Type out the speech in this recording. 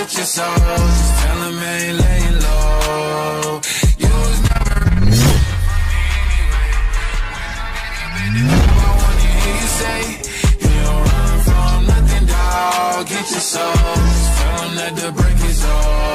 get your soul. Just tell him I ain't laying low. You was never ready for me anyway. I wanna hear you say you don't run from nothing, dog. Get your soul. Just tell him that the break is over.